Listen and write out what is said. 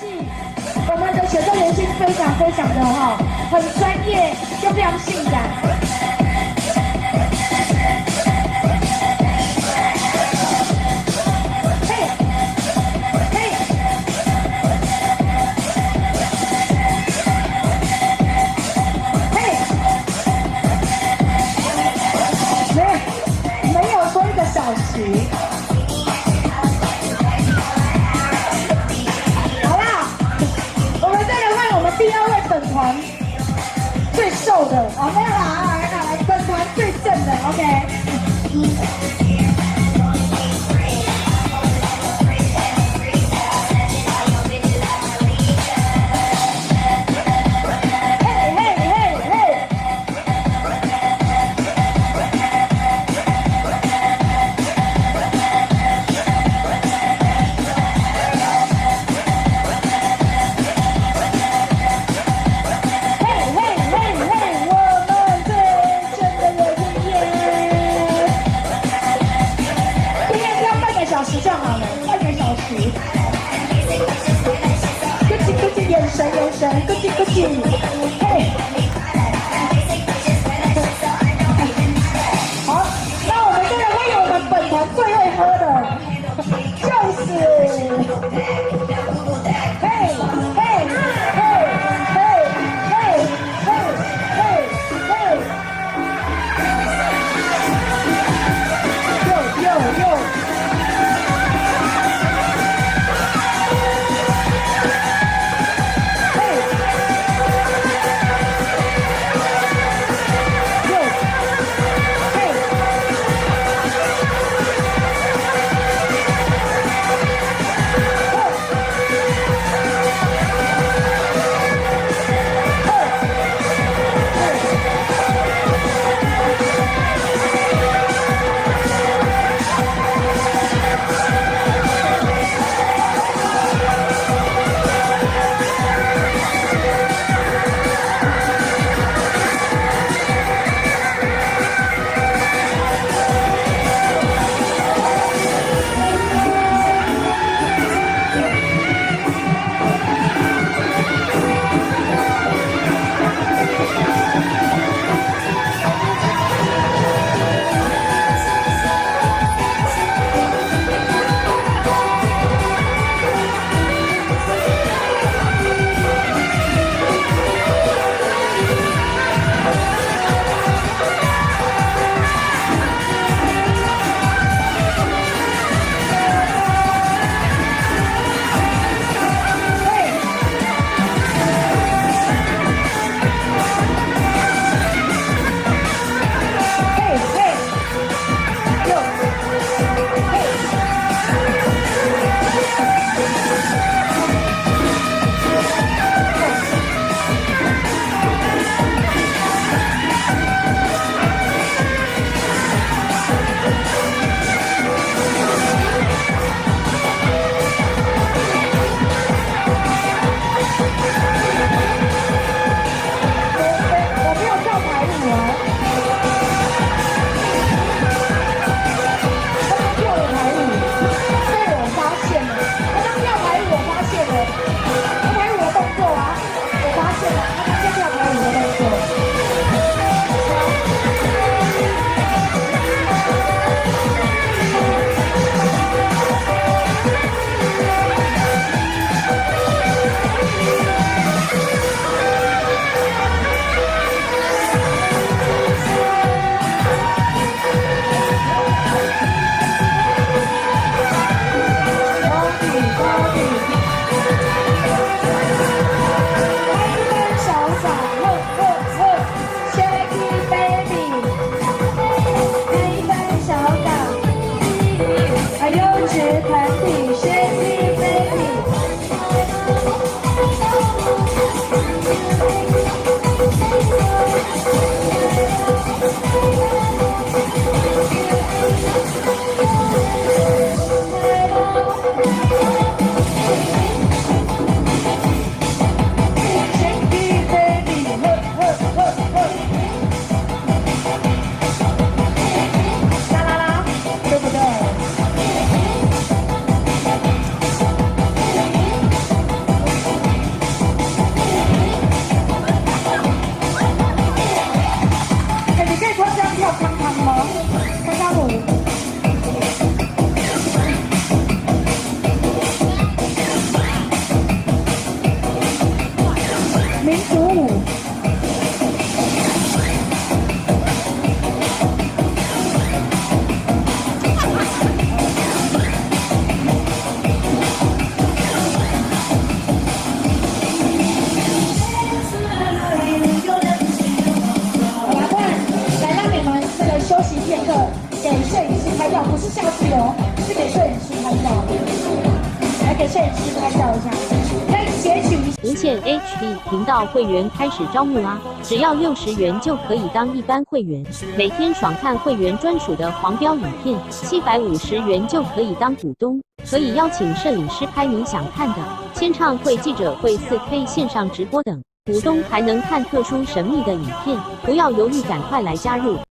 我们的选秀连线非常非常的很专业又非常性感。没有说1个小时。 第2位本团最瘦的哦，没有啦，来，本团最正的 ，OK。就好了，半个小时。咯叽咯叽，眼神，咯叽咯叽，嘿。好，那我们现在会有我们本团最会喝的，就是嘿。 嘿， 天线 HD 频道会员开始招募啦！只要60元就可以当一般会员，每天爽看会员专属的黄标影片，750元就可以当股东，可以邀请摄影师拍你想看的，签唱会、记者会、4K 线上直播等，股东还能看特殊神秘的影片，不要犹豫，赶快来加入！